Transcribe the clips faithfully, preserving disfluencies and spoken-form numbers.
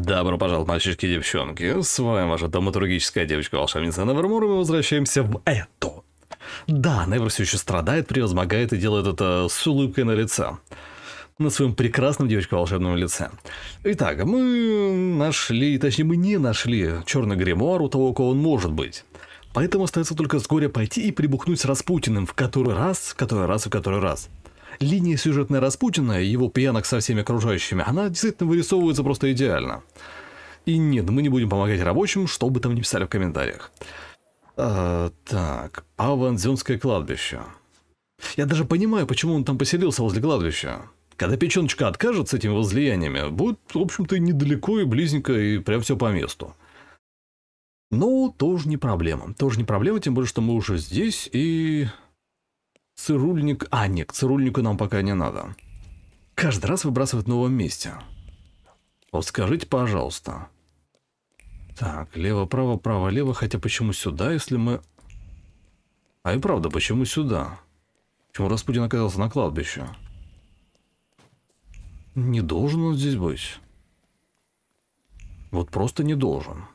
Добро пожаловать, мальчишки и девчонки. С вами ваша драматургическая девочка-волшебница Невермор, и мы возвращаемся в это. Да, Невер все еще страдает, превозмогает и делает это с улыбкой на лице. На своем прекрасном девочка-волшебном лице. Итак, мы нашли, точнее мы не нашли черный гримуар у того, у кого он может быть. Поэтому остается только с горя пойти и прибухнуть с Распутиным в который раз, в который раз и в который раз. Линия сюжетная Распутина и его пьянок со всеми окружающими, она действительно вырисовывается просто идеально. И нет, мы не будем помогать рабочим, что бы там ни писали в комментариях. А, так, Аванзенское кладбище. Я даже понимаю, почему он там поселился возле кладбища. Когда печеночка откажет с этими возлияниями, будет, в общем-то, недалеко и близненько, и прям все по месту. Но тоже не проблема. Тоже не проблема, тем более, что мы уже здесь, и... Цирульник... А, нет, к цирульнику нам пока не надо. Каждый раз выбрасывать в новом месте. Вот скажите, пожалуйста. Так, лево, право, право, лево. Хотя почему сюда, если мы... А и правда, почему сюда? Почему Распутин оказался на кладбище? Не должен он здесь быть. Вот просто не должен.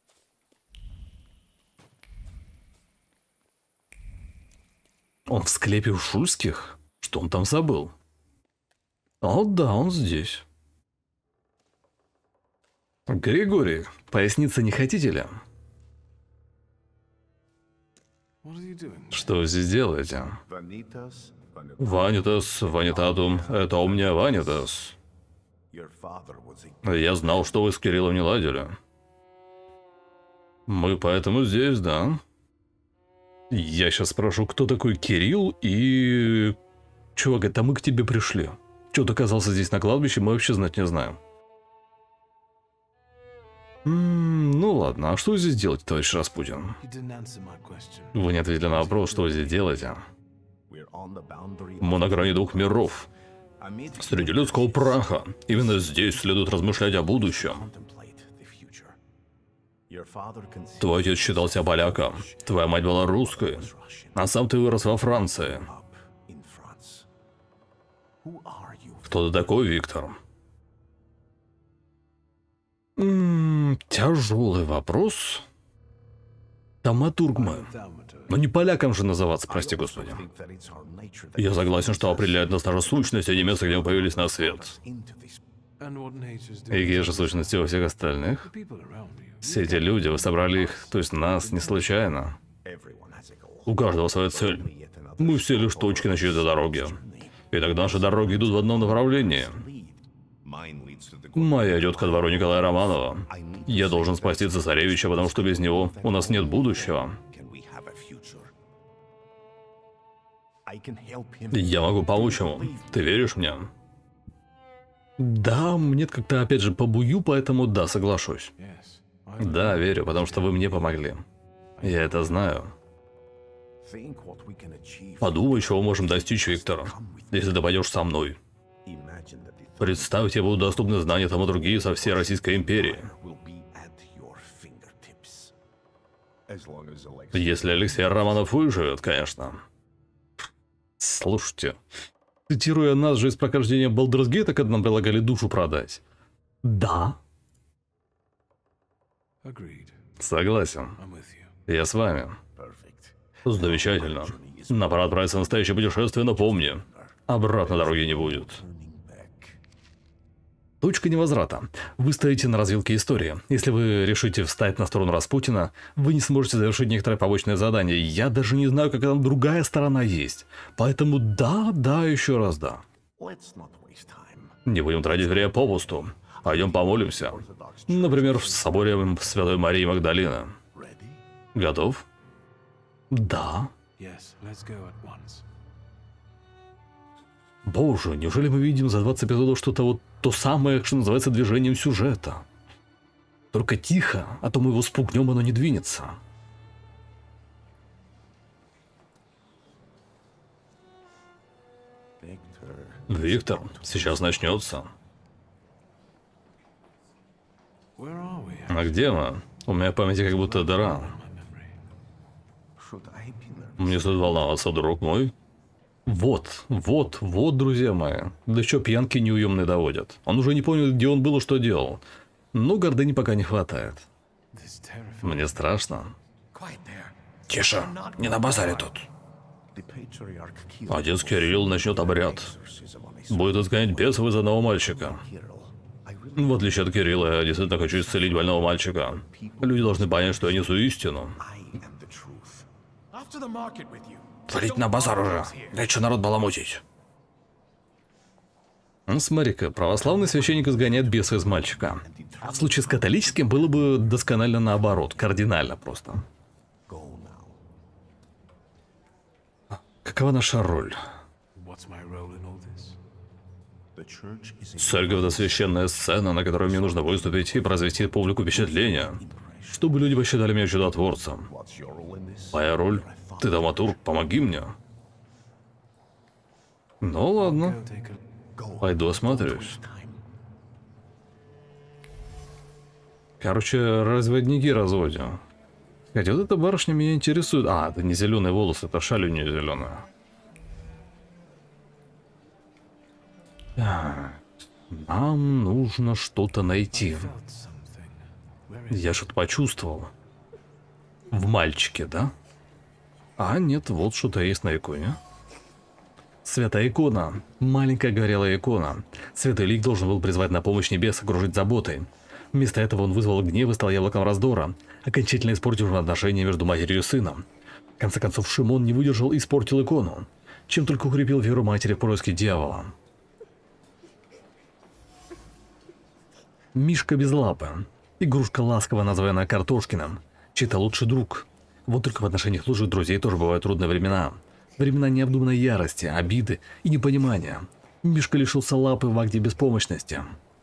Он в склепе у Шульских? Что он там забыл? О, да, он здесь. Григорий, поясниться не хотите ли? Что вы здесь делаете? Ванитас, ванитатум, это у меня ванитас. Я знал, что вы с Кириллом не ладили. Мы поэтому здесь, да? Я сейчас спрошу, кто такой Кирилл, и... Чувак говорит, а мы к тебе пришли. Чего ты оказался здесь на кладбище, мы вообще знать не знаем. М-м, ну ладно, а что вы здесь делаете, товарищ Распутин? Вы не ответили на вопрос, что вы здесь делаете. Мы на грани двух миров. Среди людского праха. Именно здесь следует размышлять о будущем. Твой отец считал себя поляком, твоя мать была русской, а сам ты вырос во Франции. Кто ты такой, Виктор? М-м, тяжелый вопрос. Таматург мы. Но не полякам же называться, прости господи. Я согласен, что определяет нас наша сущность, а не место, где мы появились на свет. И какие же сущности у всех остальных? Все эти люди, вы собрали их, то есть нас, не случайно. У каждого своя цель. Мы все лишь точки на чьей-то дороге. И тогда наши дороги идут в одном направлении. Моя идет ко двору Николая Романова. Я должен спасти цесаревича, потому что без него у нас нет будущего. Я могу помочь ему. Ты веришь мне? Да, мне как-то опять же побую, поэтому да, соглашусь. Да, верю, потому что вы мне помогли. Я это знаю. Подумай, чего можем достичь, Виктор, если ты пойдешь со мной. Представь, тебе будут доступны знания тому другие со всей Российской империи. Если Алексей Романов выживет, конечно. Слушайте, цитируя нас же из прохождения Baldur's Gate, когда нам предлагали душу продать. Да. Согласен. Я с вами. Замечательно. Нам пора отправиться в настоящее путешествие, но помни, обратно дороги не будет. Точка невозврата. Вы стоите на развилке истории. Если вы решите встать на сторону Распутина, вы не сможете завершить некоторые побочные задания. Я даже не знаю, какая там другая сторона есть. Поэтому да, да, еще раз да. Не будем тратить время попусту. Пойдем помолимся. Например, в соборе Святой Марии Магдалины. Готов? Да. Боже, неужели мы видим за двадцать эпизодов что-то вот то самое, что называется движением сюжета? Только тихо, а то мы его спугнем, оно не двинется. Виктор, сейчас начнется. А где мы? У меня в памяти как будто дыра. Мне стоит волноваться, друг мой. Вот, вот, вот, друзья мои. Да что пьянки неуемные доводят. Он уже не помнит, где он был и что делал. Но гордыни пока не хватает. Мне страшно. Тише, не на базаре тут. Отец Кирилл начнет обряд. Будет изгонять бесов из одного мальчика. В отличие от Кирилла, я действительно хочу исцелить больного мальчика. Люди должны понять, что я несу истину. Творить на базар уже. Нечего народ баламутить. Ну, смотри-ка, православный священник изгоняет беса из мальчика. А в случае с католическим было бы досконально наоборот, кардинально просто. Какова наша роль? Церковь — это священная сцена, на которой мне нужно выступить и произвести публику впечатление, чтобы люди посчитали меня чудотворцем. Моя роль — ты драматург, помоги мне. Ну ладно, пойду осмотрюсь. Короче, разводники разводим. Хотя вот эта барышня меня интересует. А, это не зеленые волосы, это шаль у нее зеленая. Так, нам нужно что-то найти. Я что-то почувствовал. В мальчике, да? А, нет, вот что-то есть на иконе. Святая икона. Маленькая горелая икона. Святой лик должен был призвать на помощь небес, окружить заботой. Вместо этого он вызвал гнев и стал яблоком раздора, окончательно испортив отношения между матерью и сыном. В конце концов, Шимон не выдержал и испортил икону, чем только укрепил веру матери в происки дьявола. Мишка без лапы. Игрушка, ласково названная Картошкиным. Чей-то лучший друг. Вот только в отношениях лучших друзей тоже бывают трудные времена. Времена необдуманной ярости, обиды и непонимания. Мишка лишился лапы в акте беспомощности.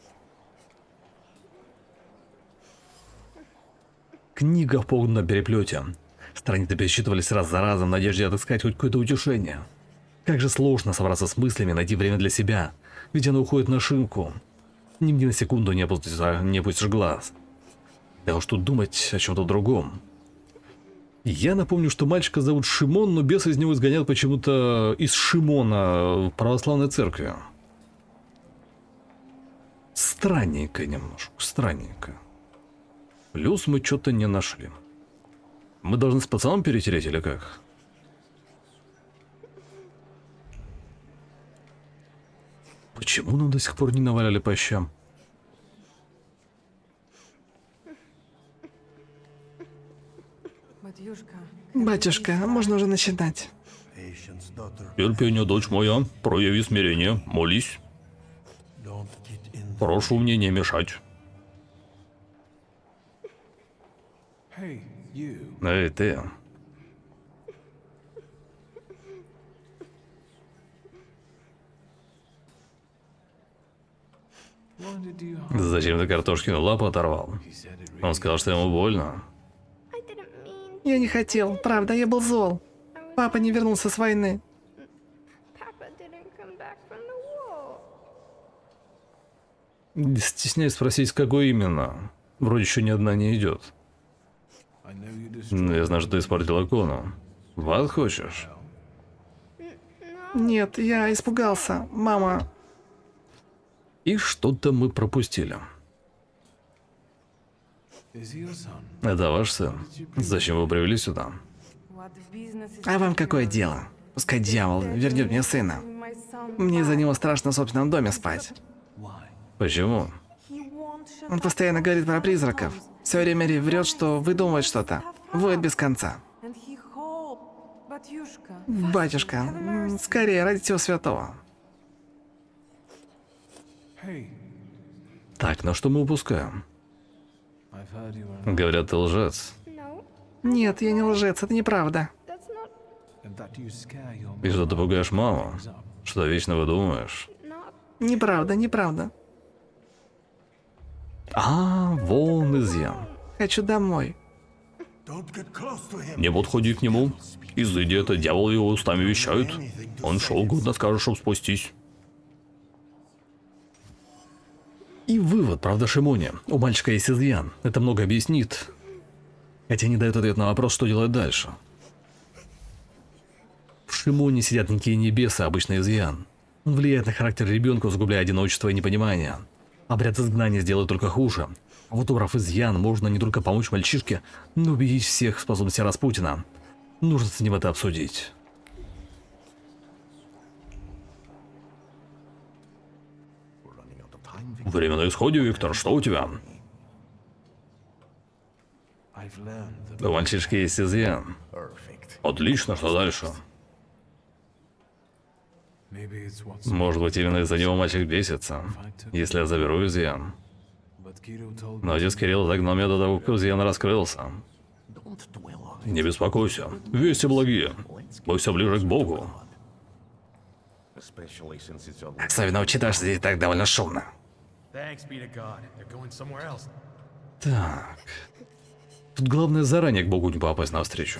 Книга в погнутом переплете. Страницы пересчитывались раз за разом в надежде отыскать хоть какое-то утешение. Как же сложно собраться с мыслями, найти время для себя, ведь оно уходит на шинку. Ни мне на секунду не опустишь, не опустишь глаз. Да уж тут думать о чем-то другом. Я напомню, что мальчика зовут Шимон, но бесы из него изгоняют почему-то из Шимона в православной церкви. Странненько немножко, странненько. Плюс мы что-то не нашли. Мы должны с пацаном перетереть или как? Почему нам до сих пор не наваляли по щам? Батюшка, можно уже начинать. Терпение, дочь моя, прояви смирение, молись. Прошу мне не мешать. Эй, ты. Зачем ты Картошкину лапу оторвал? Он сказал, что ему больно. Я не хотел, правда, я был зол. Папа не вернулся с войны. Стесняюсь спросить, с какой именно. Вроде еще ни одна не идет. Я знаю, что ты испортил икону. В ад хочешь? Нет, я испугался. Мама... И что-то мы пропустили. Это ваш сын? Зачем вы привели сюда? А вам какое дело? Пускай дьявол вернет мне сына. Мне за него страшно в собственном доме спать. Почему? Он постоянно говорит про призраков. Все время врет, что выдумывает что-то. Воет без конца. Батюшка, скорее, ради всего святого. Так, ну что мы упускаем? Говорят, ты лжец. Нет, я не лжец, это неправда. И что, ты пугаешь маму? Что вечно выдумываешь? Неправда, неправда. А, вон изъян. Хочу домой. Не подходи к нему. Изыди это, дьявол его устами вещают. Он что угодно скажет, чтоб спустись. И вывод, правда, Шимоне. У мальчика есть изъян. Это много объяснит. Хотя не дает ответ на вопрос, что делать дальше. В Шимоне сидят некие небеса, обычный изъян. Он влияет на характер ребенка, усугубляя одиночество и непонимание. Обряд изгнания сделает только хуже. Вот убрав изъян, можно не только помочь мальчишке, но убедить всех в способности Распутина. Нужно с ним это обсудить. Время на исходе, Виктор, что у тебя? У мальчишки есть изъян. Отлично, что дальше? Может быть, именно из-за него мальчик бесится, если я заберу изъян. Но отец Кирилл загнал меня до того, как изъян раскрылся. Не беспокойся, вести благие. Мы все ближе к Богу. Особенно учитывая, что здесь так довольно шумно. Так. Тут главное заранее к Богу не попасть навстречу.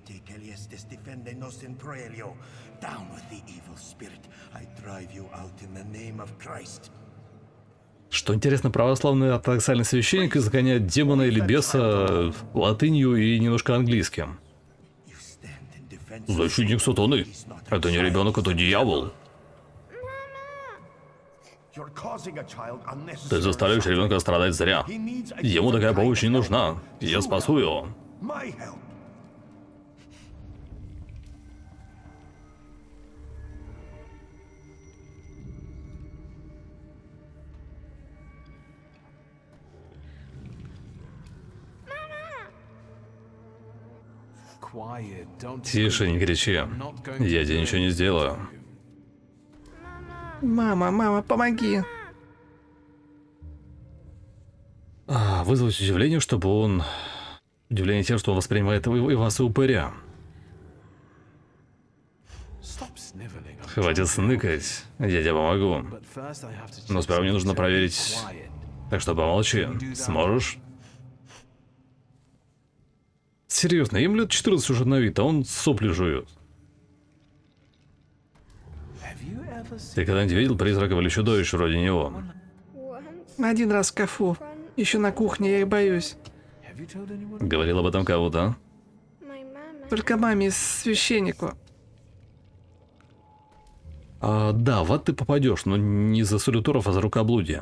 Что интересно, православный ортодоксальный священник изгоняет демона или беса латынью и немножко английским. Защитник сатаны. Это не ребенок, это дьявол. Ты заставляешь ребенка страдать зря. Ему такая помощь не нужна. Я спасу его. Тише, не кричи. Я тебе ничего не сделаю. Мама, мама, помоги. А, вызвать удивление, чтобы он... Удивление тем, что он воспринимает и вас и упыря. Хватит сныкать. Я тебе помогу. Но сперва мне нужно проверить... Так что помолчи. Сможешь? Серьезно, им лет четырнадцать уже на вид, а он сопли жует. Ты когда-нибудь видел призраков или чудовищ вроде него? Один раз в шкафу. Еще на кухне, я их боюсь. Говорил об этом кого-то? Только маме и священнику. А, да, в ад ты попадешь, но не за солюторов, а за рукоблудие.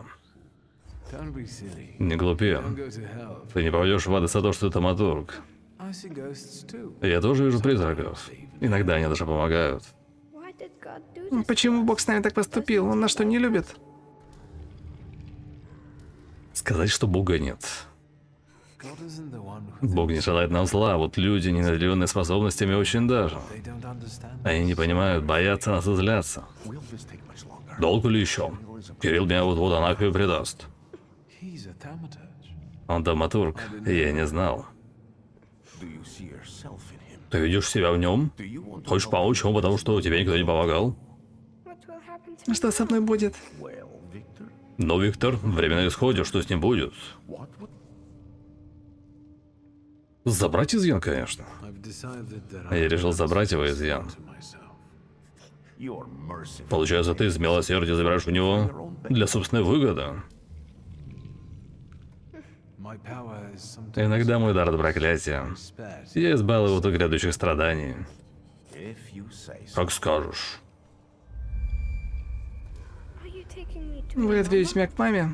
Не глупи. Ты не попадешь в ад из-за того, что ты таматург. Я тоже вижу призраков. Иногда они даже помогают. Почему Бог с нами так поступил? Он нас что, не любит? Сказать, что Бога нет. Бог не желает нам зла, а вот люди, не наделенные способностями, очень даже. Они не понимают, боятся нас и злятся. Долго ли еще? Кирилл меня вот-вот анафею предаст. Он драматург, я не знал. Ты видишь себя в нем? Хочешь помочь ему, потому что тебе никто не помогал? Что со мной будет? Ну, Виктор, время на исходе, что с ним будет? Забрать изъян, конечно. Я решил забрать его изъян. Получается, ты из милосердия забираешь у него для собственной выгоды. Иногда мой дар от проклятия. Я избавил его от грядущих страданий. Как скажешь. Вы отведете меня к маме?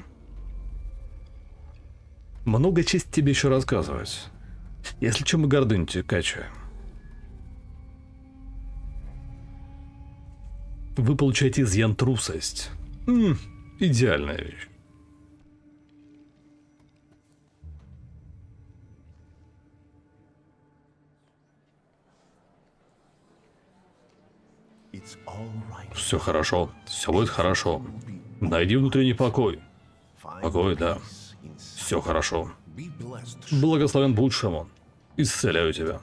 Много честь тебе еще рассказывать. Если что, мы гордыню тебе качаем. Вы получаете изъян трусость. М-м, идеальная вещь. Все хорошо, все будет хорошо. Найди внутренний покой. Покой, да. Все хорошо. Благословен будь, Шимон. Исцеляю тебя.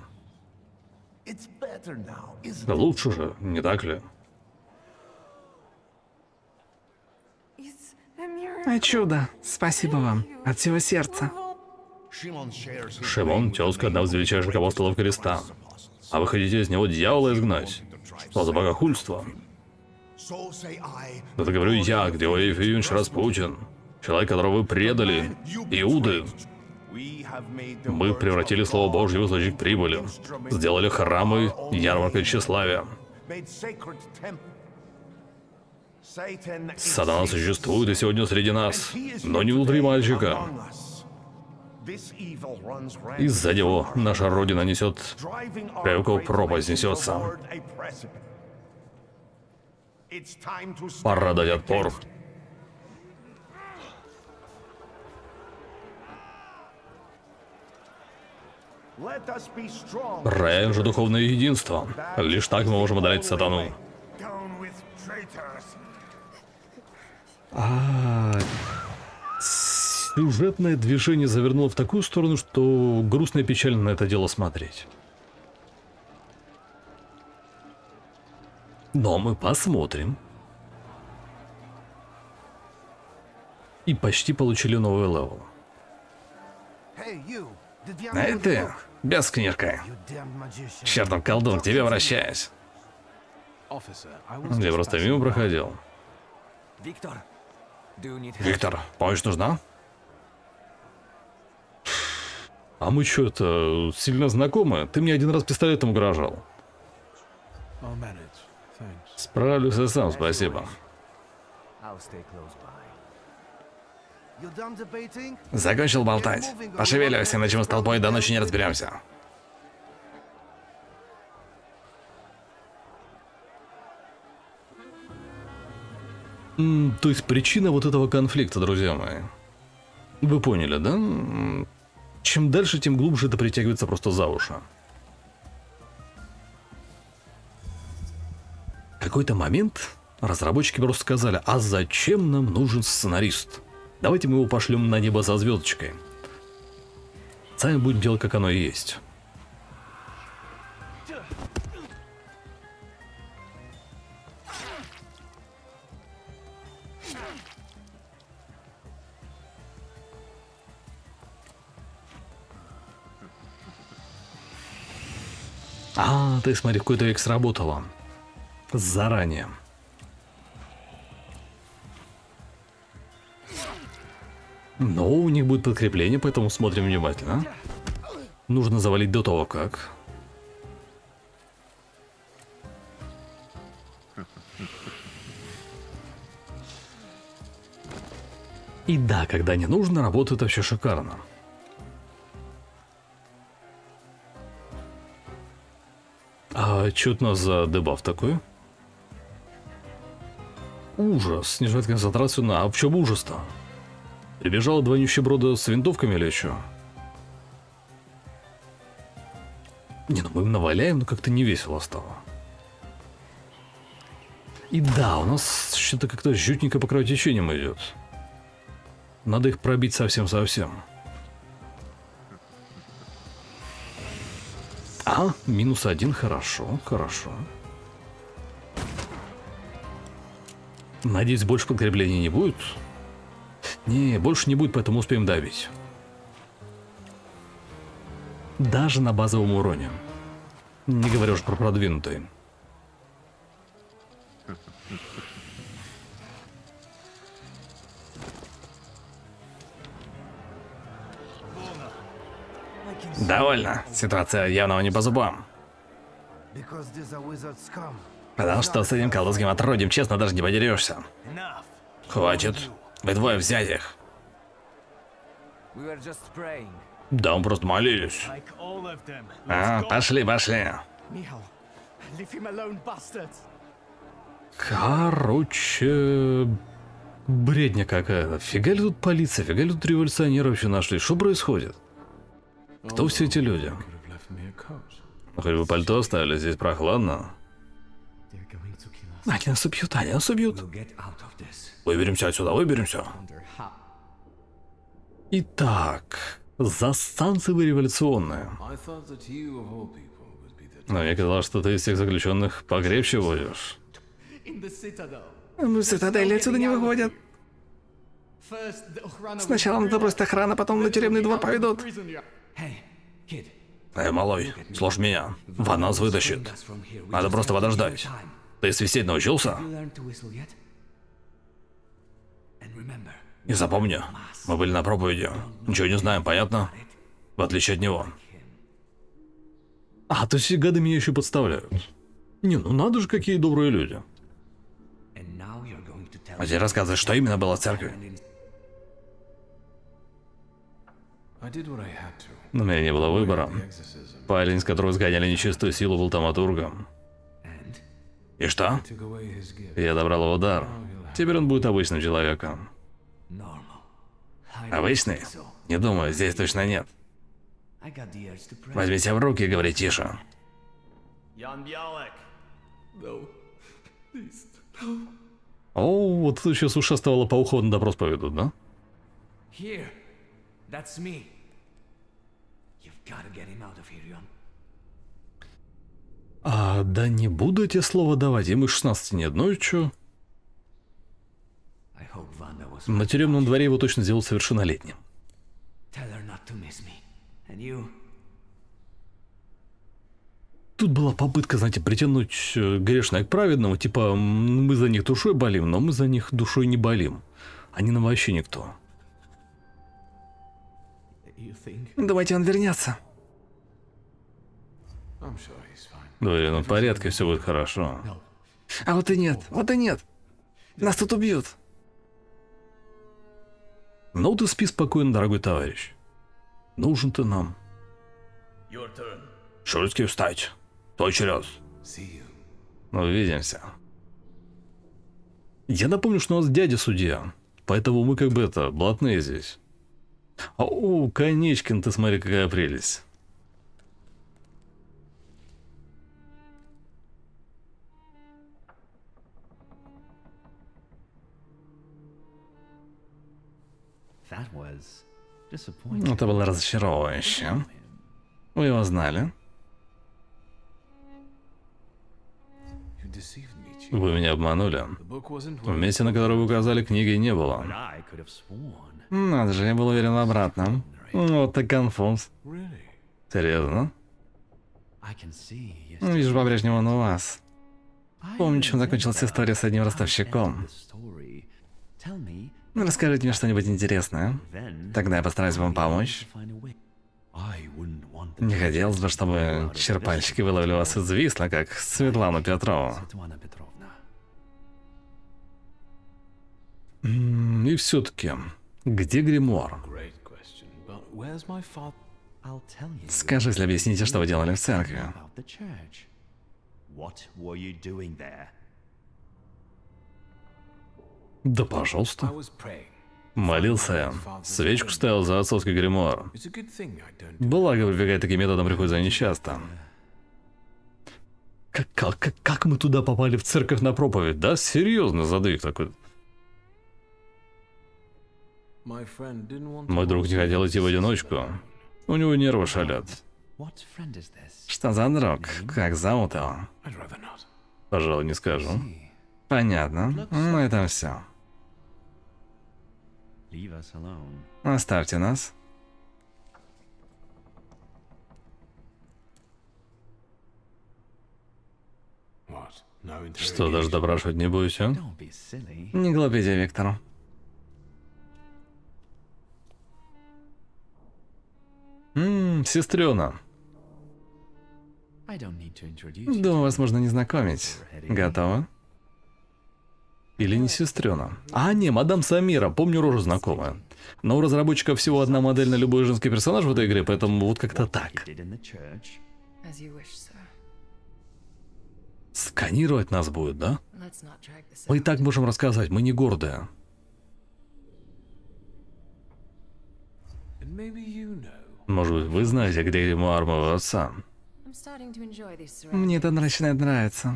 Лучше же, не так ли? А чудо. Спасибо вам. От всего сердца. Шимон, тезка, одна из величайших апостолов креста. А вы хотите из него дьявола изгнать? Что за богохульство? Это говорю я, Григорий Ефимович Распутин. Человек, которого вы предали. Иуды. Мы превратили Слово Божье в источник прибыли. Сделали храмы ярмаркой тщеславия. Сатана существует и сегодня среди нас, но не внутри мальчика. Из-за него наша родина несет прямиком в пропасть несется. Пора дать отпор. Проявим же духовное единство. Лишь так мы можем одолеть сатану. А сюжетное движение завернуло в такую сторону, что грустно и печально на это дело смотреть. Но мы посмотрим. И почти получили новый левел. Эй ты, бескнижка. Чертов колдун, к тебе обращаюсь. Я просто мимо проходил. Виктор, помощь нужна? А мы что это, сильно знакомы? Ты мне один раз пистолетом угрожал. Справлюсь я сам, спасибо. Закончил болтать. Пошевеливайся, иначе мы с толпой до ночи не разберемся. М, то есть причина вот этого конфликта, друзья мои. Вы поняли, да? М, Чем дальше, тем глубже это притягивается просто за уши. В какой-то момент разработчики просто сказали: а зачем нам нужен сценарист? Давайте мы его пошлем на небо со звездочкой. Сами будем делать, как оно и есть. А, ты смотри, какой-то век сработало. Заранее. Но у них будет подкрепление, поэтому смотрим внимательно. Нужно завалить до того, как. И да, когда не нужно, работает вообще шикарно. А что у нас за дебаф такой? Ужас. Снижает концентрацию на... А в чем ужас-то? Прибежало два нищеброда с винтовками или что? Не, ну мы им наваляем, но как-то не весело стало. И да, у нас что-то как-то жутненько по кровотечениям идет. Надо их пробить совсем-совсем. А, минус один, хорошо, хорошо. Надеюсь, больше подкрепления не будет. Не, больше не будет, поэтому успеем давить. Даже на базовом уроне. Не говорю уж про продвинутый. Довольно. Ситуация явно не по зубам. Потому что с этим колдовским отродьем, честно, даже не подерешься. Хватит. Вы двое взять их. Да, мы просто молились. А, пошли, пошли. Короче... Бредня какая-то. Фига ли тут полиция, фига ли тут революционеры вообще нашли? Что происходит? Кто все эти люди? Хоть бы пальто оставили, здесь прохладно. Они нас убьют, они нас убьют. Выберемся отсюда, выберемся. Итак, застенцы вы революционные. Но мне казалось, что ты из всех заключенных покрепче будешь. Ну, цитадели отсюда не выходят. Сначала надо бросить охрану, потом на тюремный двор поведут. Эй, малой, слушай меня. Ван нас вытащит. Надо просто подождать. Ты свистеть научился? И запомни, мы были на проповеди. Ничего не знаем, понятно? В отличие от него. А, то есть гады меня еще подставляют. Не, ну надо же, какие добрые люди. А теперь рассказывай, что именно было в церкви. Но у меня не было выбора. Парень, с которого сгоняли нечистую силу, был таматургом. И что? Я добрал его дар. Теперь он будет обычным человеком. Обычный? Не думаю, здесь точно нет. Возьми себя в руки и говори тише. О, вот тут еще с ушастого лопоухого на допрос поведут, да? А, да не буду эти слова давать, ему шестнадцати нет, ну и чё? На тюремном дворе его точно сделал совершеннолетним. Тут была попытка, знаете, притянуть грешное к праведному, типа мы за них душой болим, но мы за них душой не болим. Они нам вообще никто. Давайте он вернется. Да, ну в порядке, все будет хорошо. А вот и нет, вот и нет. Нас тут убьют. Ну ты спи спокойно, дорогой товарищ. Нужен ты нам. Шульский, встать. Твой черед. Увидимся. Я напомню, что у нас дядя судья, поэтому мы как бы это, блатные здесь. О, Конечкин, ты смотри, какая прелесть. Это было разочаровывающе. Вы его знали? Вы меня обманули. В месте, на которое вы указали, книги не было. Надо же, я был уверен в обратном. Вот так конфуз. Серьезно? Вижу, по-прежнему он у вас. Помню, чем закончилась история с одним ростовщиком. Расскажите мне что-нибудь интересное. Тогда я постараюсь вам помочь. Не хотелось бы, чтобы черпальщики выловили вас из Висла, как Светлану Петрову. И все-таки, где гримуар? Скажи, если объясните, что вы делали в церкви. Да, пожалуйста. Молился я. Свечку ставил за отцовский гримуар. Благо, прибегать таким методом приходится нечасто. Как, как, как мы туда попали в церковь на проповедь? Да, серьезно, задвиг такой. Мой друг не хотел идти в одиночку. У него нервы шалят. Что за друг? Как зовут его? Пожалуй, не скажу. Понятно. Ну это все. Оставьте нас. Что, даже допрашивать не будете? Не глупите, Виктор. Ммм, сестрена. Думаю, вас можно не знакомить. Готово? Или не сестрена? А, не, мадам Самира, помню, рожу знакомая. Но у разработчиков всего одна модель на любой женский персонаж в этой игре, поэтому вот как-то так. Сканировать нас будет, да? Мы и так можем рассказать, мы не гордые. Может быть, вы знаете, где гримуар моего отца? Мне это начинает нравиться.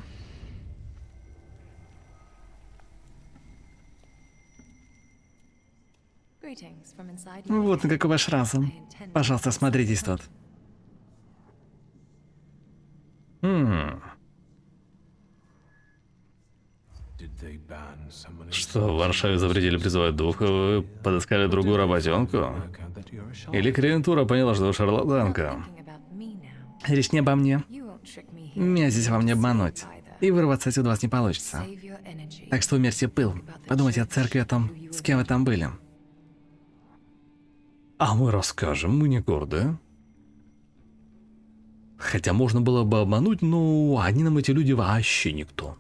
Вот какой ваш разум. Пожалуйста, смотритесь тут. Хм. Что, в Варшаве запретили призывать духа, вы подыскали другую работенку? Или клиентура поняла, что вы шарлатанка? Речь не обо мне. Меня здесь вам не обмануть. И вырваться отсюда у вас не получится. Так что умерьте пыл. Подумайте о церкви, о том, с кем вы там были. А мы расскажем, мы не гордые. Хотя можно было бы обмануть, но они нам, эти люди, вообще никто.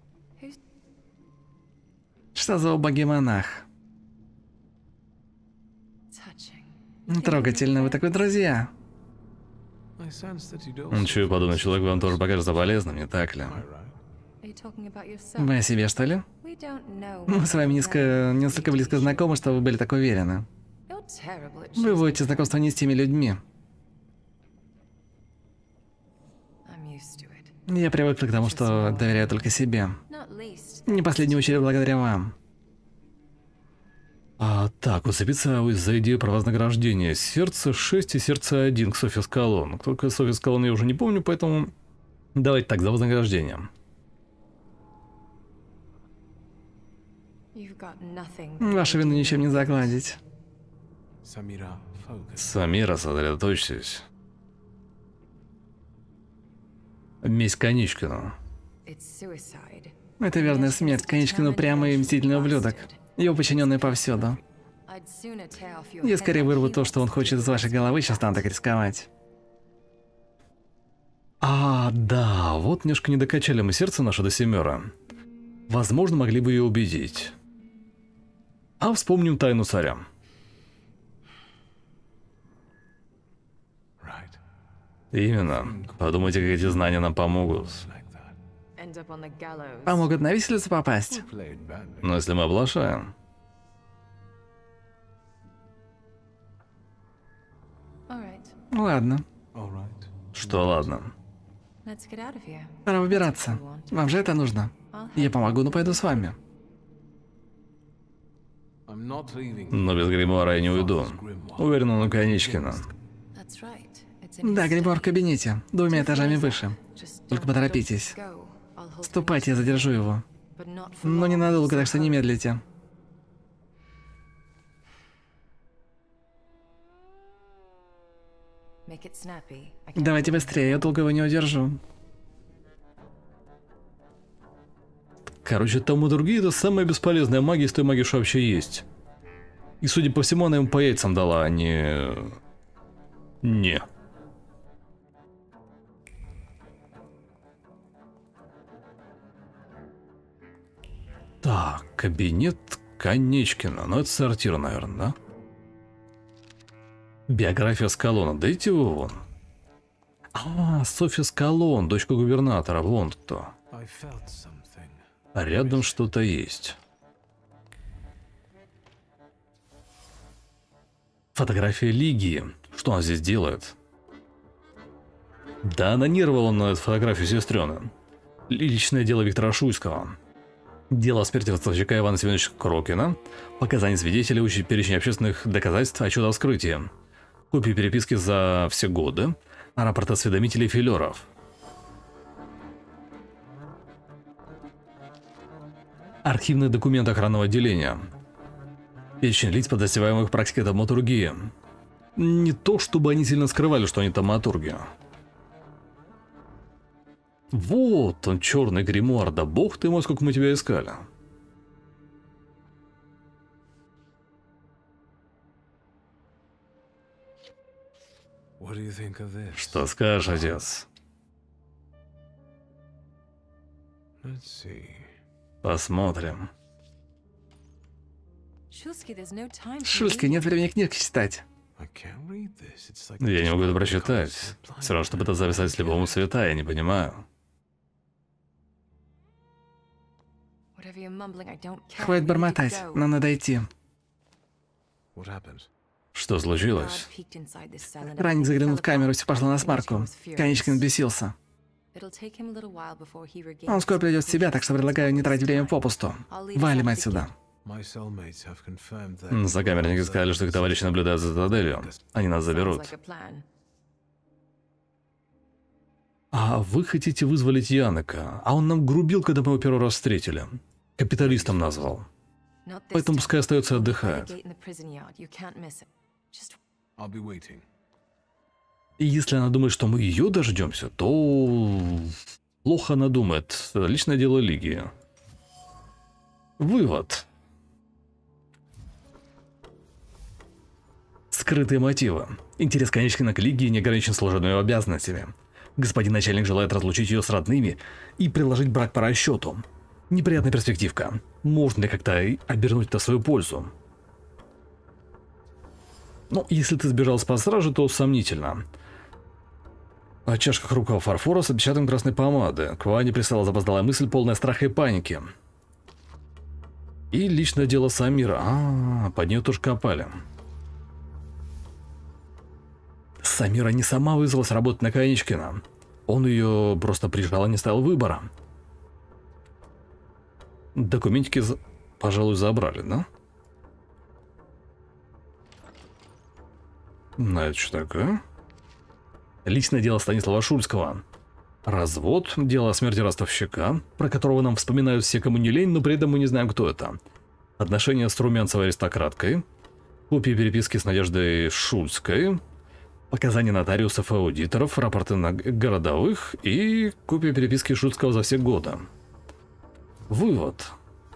Что за убогий монах? Трогательно, вы такой друзья. Чую, подобный человек вам тоже покажется полезным, не так ли? Вы о себе, что ли? Мы с вами несколько, несколько близко знакомы, что вы были так уверены. Вы вводите знакомство не с теми людьми. Я привык к тому, что доверяю только себе. Не в последнюю очередь благодаря вам. А, так, уцепиться за идею про вознаграждение. Сердце шесть и сердце один к Софи Скалон. Только Софи Скалон я уже не помню, поэтому давайте так, за вознаграждением. Вашу вину ничем не загладить. Самира, сосредоточьтесь. Месть Конечкину. Это верная смерть. Конечкин упрямый и мстительный ублюдок. Его подчиненные повсюду. Я скорее вырву то, что он хочет из вашей головы, чем стану так рисковать. А, да, вот немножко не докачали мы сердце наше до семера. Возможно, могли бы ее убедить. А вспомним тайну царя. Именно. Подумайте, как эти знания нам помогут. Помогут на виселицу попасть. Но если мы оплошаем. Ладно. Что ладно? Пора выбираться. Вам же это нужно. Я помогу, но пойду с вами. Но без гримуара я не уйду. Уверен, он у Конечкина. Да, гримуар в кабинете, двумя этажами выше. Только поторопитесь. Ступайте, я задержу его. Но ненадолго, так что не медлите. Давайте быстрее, я долго его не удержу. Короче, тамадургия — это самая бесполезная магия из той магии, что вообще есть. И, судя по всему, она ему по яйцам дала, а не... Не. Так, кабинет Конечкина. Ну, это сортир, наверное, да? Биография Скалона. Дайте его вон. А, Софи Скалон, дочка губернатора. Вон кто. Рядом что-то есть. Фотография Лигии. Что она здесь делает? Да, анонировал он на эту фотографию сестрёны. Личное дело Виктора Шуйского. Дело о смерти ростовщика Ивана Семеновича Крокина. Показания свидетелей, учить перечень общественных доказательств, отчет о вскрытии. Копии переписки за все годы. Рапорт осведомителей филеров. Архивные документы охранного отделения. Перечень лиц, подозреваемых в практике томатургии. Не то, чтобы они сильно скрывали, что они томатурги. Вот он, черный гримуар, да бог ты мой, сколько мы тебя искали. Что скажешь, отец? Посмотрим. Шульский, нет времени книжки читать. Я не могу это прочитать. Все равно, чтобы это записать слепому света, я не понимаю. Хватит бормотать, нам надо идти. Что случилось? Ранник заглянул в камеру, все пошло на смарку. Конечкин бесился. Он скоро придет в себя, так что предлагаю не тратить время попусту. Валим отсюда. Сокамерники сказали, что их товарищи наблюдают за цитаделью. Они нас заберут. А вы хотите вызволить Янека? А он нам грубил, когда мы его первый раз встретили. Капиталистом назвал. Поэтому пускай остается и отдыхает. И если она думает, что мы ее дождемся, то плохо она думает. Личное дело Лигии. Вывод. Скрытые мотивы. Интерес Конечкина к Лигии не ограничен служебными обязанностями. Господин начальник желает разлучить ее с родными и приложить брак по расчету. Неприятная перспективка. Можно ли как-то обернуть это в свою пользу? Ну, если ты сбежал с стражи, то сомнительно. О чашках хрупкого фарфора с отпечатком красной помады. К Ване прислала запоздалая мысль, полная страха и паники. И личное дело Самира. А, под нее тоже копали. Самира не сама вызвалась работать на Конечкина. Он ее просто прижал и не ставил выбора. Документики, пожалуй, забрали, да? На это что такое? Личное дело Станислава Шульского. Развод, дело о смерти ростовщика, про которого нам вспоминают все, кому не лень, но при этом мы не знаем, кто это. Отношения с румянцевой аристократкой. Копии переписки с Надеждой Шульской. Показания нотариусов и аудиторов, рапорты на городовых и копия переписки Шульского за все годы. Вывод.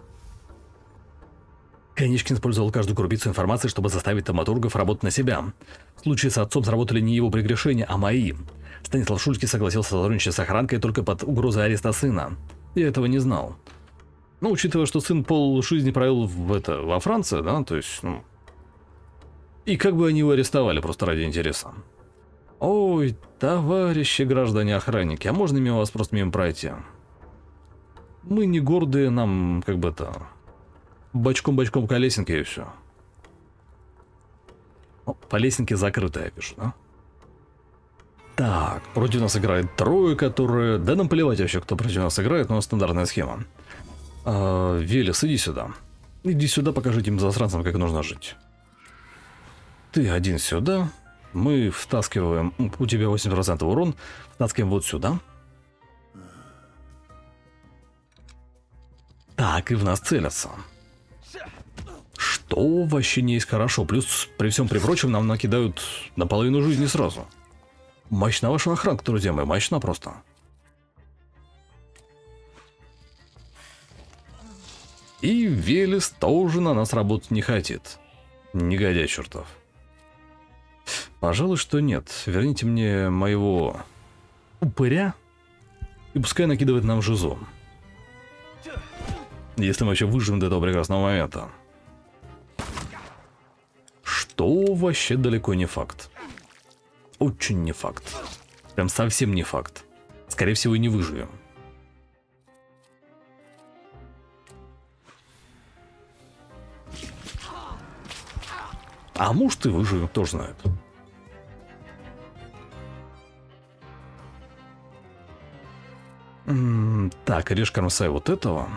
Конечкин использовал каждую крупицу информации, чтобы заставить травматургов работать на себя. В случае с отцом сработали не его прегрешения, а мои. Станислав Шульский согласился сотрудничать с охранкой только под угрозой ареста сына. Я этого не знал. Но учитывая, что сын пол жизни провел в это, во Франции, да, то есть, ну... И как бы они его арестовали, просто ради интереса. Ой, товарищи граждане-охранники, а можно мимо вас просто мимо пройти? Мы не гордые, нам как бы это... Бочком-бочком по лесенке и все. О, по лесенке закрытая, я пишу, да? Так, против нас играет трое, которые... Да нам плевать вообще, кто против нас играет, но стандартная схема. А, Велес, иди сюда. Иди сюда, покажи этим засранцам, как нужно жить. Ты один сюда. Мы втаскиваем... У тебя восемьдесят процентов урон. Втаскиваем вот сюда. Так, и в нас целятся. Что вообще не есть хорошо. Плюс, при всем при прочем, нам накидают наполовину жизни сразу. Мощна ваша охранка, друзья мои, мощна просто. И Велес тоже на нас работать не хотит. Негодяй чертов. Пожалуй, что нет. Верните мне моего упыря и пускай накидывает нам жизу. Если мы вообще выживем до этого прекрасного момента. Что вообще далеко не факт. Очень не факт. Прям совсем не факт. Скорее всего, и не выживем. А может и выживем, кто ж знает. М-м, так, режь Кармсай вот этого.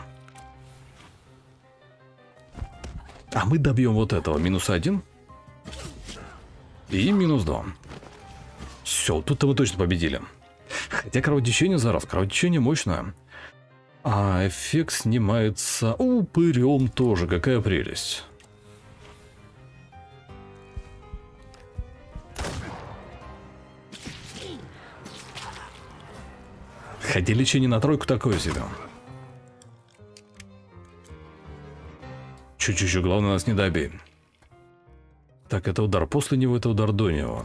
А мы добьем вот этого. Минус один. И минус два. Все, тут-то мы точно победили. Хотя кровотечение, зараз, кровотечение мощное. А эффект снимается упырем тоже. Какая прелесть. Хотя лечение на тройку такое себе. Чуть-чуть, главное нас не добей. Так, это удар после него, это удар до него.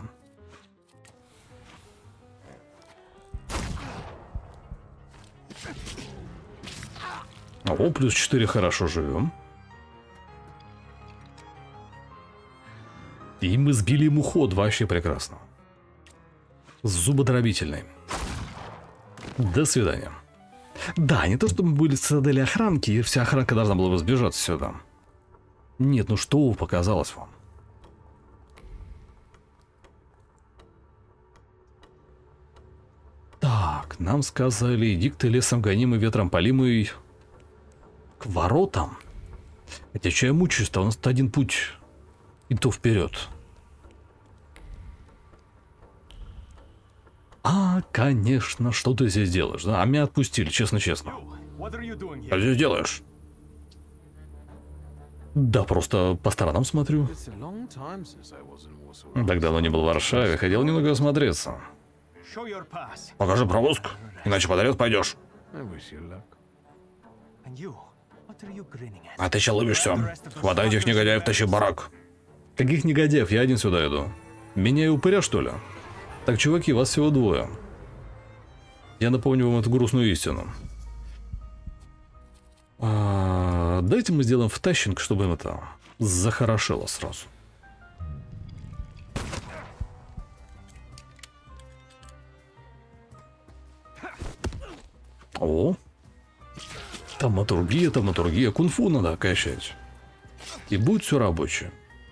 О, плюс четыре, хорошо живем. И мы сбили ему ход, вообще прекрасно. Зубодробительный. До свидания. Да, не то чтобы мы были в цитадели охранки, и вся охранка должна была бы сбежать сюда. Нет, ну что показалось вам? Так, нам сказали, иди ты лесом гонимый, ветром полимый к воротам. Хотя что я мучаюсь-то, у нас тут один путь, и то вперед. А, конечно, что ты здесь делаешь, да? А меня отпустили, честно-честно. Что здесь делаешь? Да, просто по сторонам смотрю. Так давно не был в Варшаве, хотел немного осмотреться. Покажи пропуск, иначе под арест пойдешь. А ты че улыбишься? Хватай этих негодяев, тащи в барак. Каких негодяев? Я один сюда иду. Меня и упыря, что ли? Так, чуваки, вас всего двое. Я напомню вам эту грустную истину. А, дайте мы сделаем втащинг, чтобы им это захорошело сразу. О! Таматургия, таматургия, кунг-фу надо качать. И будет все рабочее.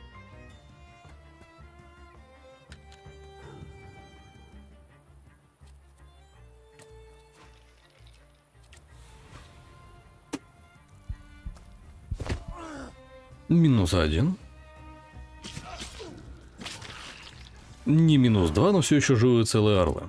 Минус один. Не минус два, но все еще живые целые орлы.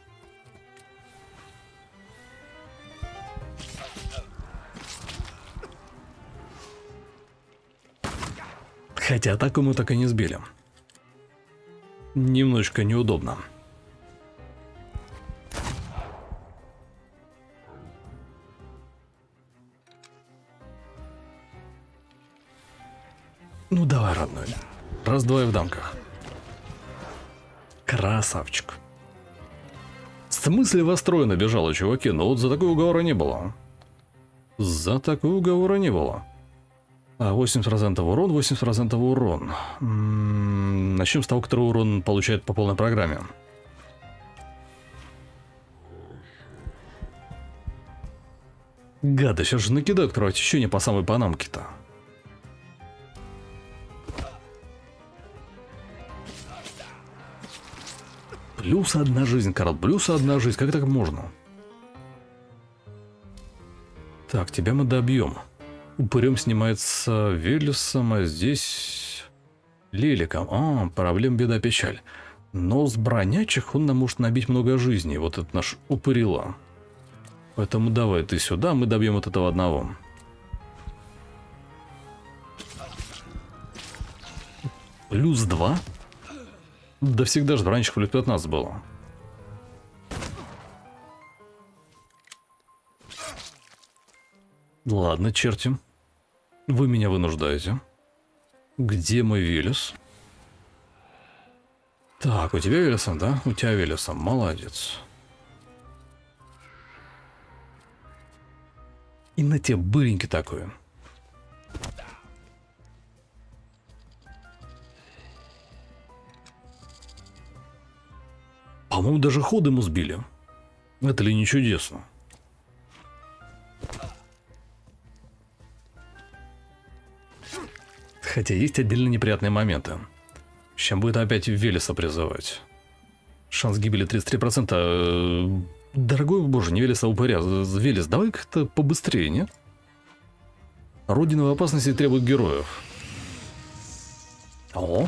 Хотя атаку мы так и не сбили. Немножечко неудобно. Ну давай, родной. Раз-два и в дамках. Красавчик. В смысле во строй набежало, чуваки? Но вот за такой уговора не было. За такой уговора не было. А, восемьдесят процентов урон, восемьдесят процентов урон. М-м, начнем с того, который урон получает по полной программе. Гады, сейчас же накидают кровотечение по самой панамке-то. Плюс одна жизнь, Карл, плюс одна жизнь. Как так можно? Так, тебя мы добьем. Упырем снимается Велесом, а здесь Леликом. А, проблем, беда, печаль. Но с бронячих он нам может набить много жизней. Вот это наш упырила. Поэтому давай ты сюда, мы добьем от этого одного. Плюс два? Да всегда же бронячих плюс пятнадцать было. Ладно, черти. Вы меня вынуждаете. Где мой Велес? Так, у тебя Велесом, да? У тебя Велесом. Молодец. И на тебе быренький такой. По-моему, даже ход ему сбили. Это ли не чудесно? Хотя есть отдельно неприятные моменты. Чем будет опять Велеса призывать? Шанс гибели тридцать три процента. Дорогой боже, не Велеса, а упыря. Велес, давай как-то побыстрее, нет? Родина в опасности требует героев. О!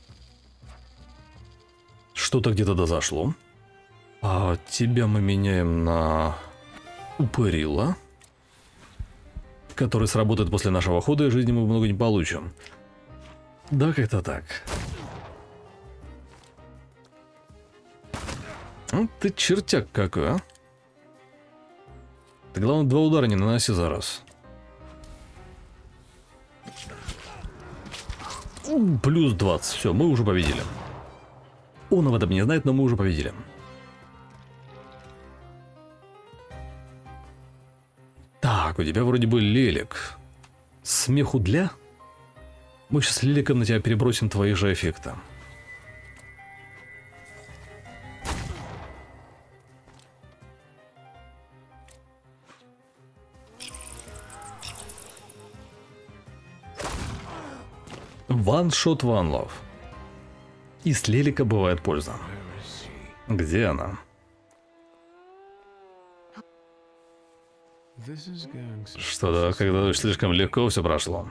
Что-то где-то дозашло. А тебя мы меняем на упырила, который сработает после нашего хода, и жизни мы много не получим. Да, как-то так. Ну, ты чертяк какой, а? Ты, главное, два удара не наноси за раз. Плюс двадцать. Все, мы уже победили. Он об этом не знает, но мы уже победили. Так, у тебя вроде бы Лелик. Смеху для? Мы сейчас Леликом на тебя перебросим твои же эффекты. One shot, one love. И с Лелика бывает польза. Где она? Что-то, когда слишком легко все прошло.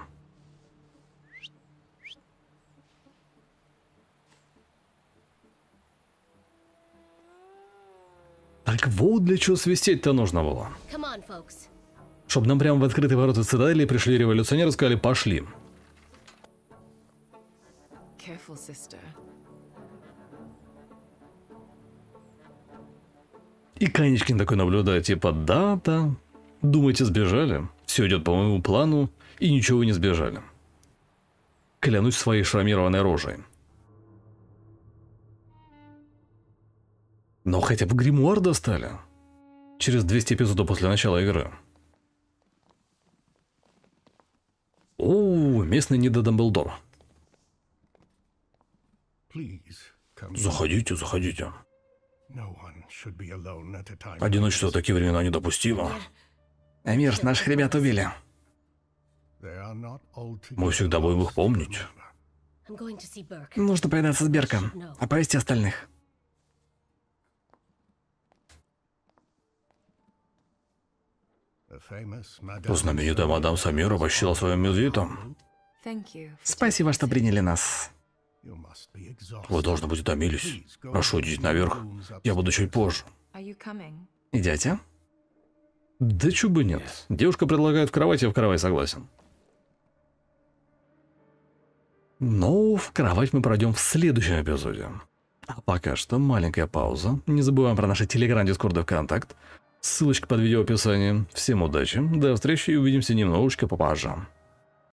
Так вот для чего свистеть-то нужно было. Чтобы нам прямо в открытые ворота цитадели пришли революционеры и сказали «пошли». И Канечкин такой наблюдает, типа да-да, думаете сбежали? Все идет по моему плану, и ничего вы не сбежали. Клянусь своей шрамированной рожей. Но хотя бы гримуар достали. Через двести эпизодов после начала игры. О, местный Нида Дамблдор. Заходите, заходите. Одиночество в такие времена недопустимо. Эмир, наших ребят убили. Мы всегда будем их помнить. Нужно повидаться с Берком, оповести остальных. Знаменитая мадам Самира почтила своим визитом. Спасибо, что приняли нас. Вы должны быть утомились. Прошу, идите наверх. Я буду чуть позже. Идете? Да чё бы нет. Девушка предлагает в кровать, я в кровать согласен. Но в кровать мы пройдем в следующем эпизоде. А пока что маленькая пауза. Не забываем про наши телеграм, дискорд и ВКонтакт. Ссылочка под видео в описании. Всем удачи, до встречи и увидимся немножечко попозже.